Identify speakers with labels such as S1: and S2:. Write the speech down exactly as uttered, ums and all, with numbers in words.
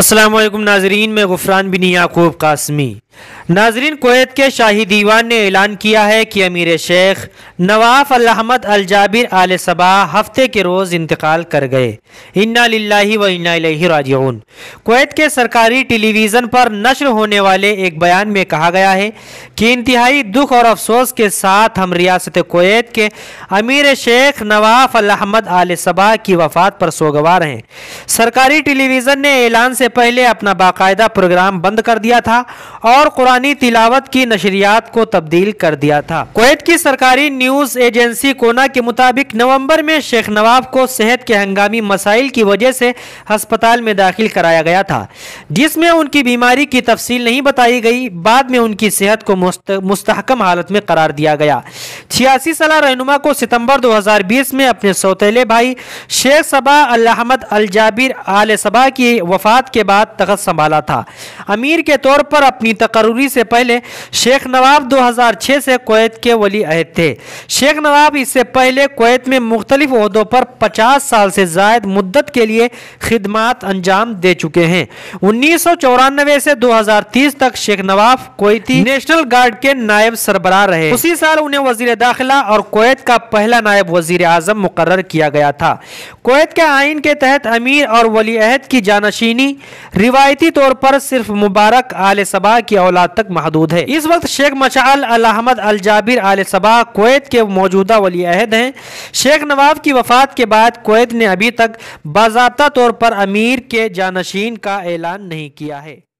S1: अस्सलाम वालेकुम नाजरीन, मैं गुफरान बिन याकूब कासमी। नाजरीन, कुवैत के शाही दीवान ने ऐलान किया है कि अमीर शेख नवाफ अल अहमद अल जाबिर आल सबा हफ्ते के रोज़ इंतकाल कर गए। इन्ना लिल्लाहि व इन्ना इलैहि राजिऊन। कुवैत के सरकारी टेलीविज़न पर नश्र होने वाले एक बयान में कहा गया है कि इंतहाई दुख और अफसोस के साथ हम रियासत कुवैत के अमीर शेख नवाफ अल अहमद आल सबा की वफ़ात पर सोगवार हैं। सरकारी टेलीविज़न ने ऐलान से पहले अपना बाकायदा प्रोग्राम बंद कर दिया था और कुरानी तिलावत की नशरियात को तब्दील कर दिया था। कुवैत की सरकारी न्यूज़ एजेंसी कोना के मुताबिक नवंबर में शेख नवाफ को सेहत के हंगामी मसाइल की वजह से अस्पताल में दाखिल कराया गया था, जिसमें उनकी बीमारी की तफसील नहीं बताई गई। बाद में उनकी सेहत को मुस्त, मुस्तहकम हालत में करार दिया गया। छियासी साल रहनुमा को सितंबर दो हजार बीस में अपने सौतेले भाई शेख सबा अल अहमद अल जाबिर आल सबा की वफात के बाद तख्त संभाला था। अमीर के तौर पर अपनी तकर्री से पहले शेख नवाफ दो हजार छह से कुवैत के वली अहद थे। शेख नवाफ इससे पहले कुवैत में मुख्तलिफ ओहदों पर पचास साल से जायद मुद्दत के लिए खिदमात अंजाम दे चुके हैं। उन्नीस सौ चौरानवे से दो हजार तीस तक Sheikh Nawaf Kuwaiti national guard के नायब सरबराह रहे। उसी साल उन्हें वजीर दाखिला और कुवैत का पहला नायब वजीर आजम मुकर्रर किया गया था। कुवैत के आइन के तहत अमीर और वली अहद की जानशीनी रिवायती तौर पर सिर्फ मुबारक आल सबा की औलाद तक महदूद है। इस वक्त Sheikh Mishal al Ahmad al Jabir al Sabah Kuwait के मौजूदा वली अहद हैं। शेख नवाफ की वफात के बाद कुवैत ने अभी तक बाज़ाब्ता तौर पर अमीर के जानशीन का ऐलान नहीं किया है।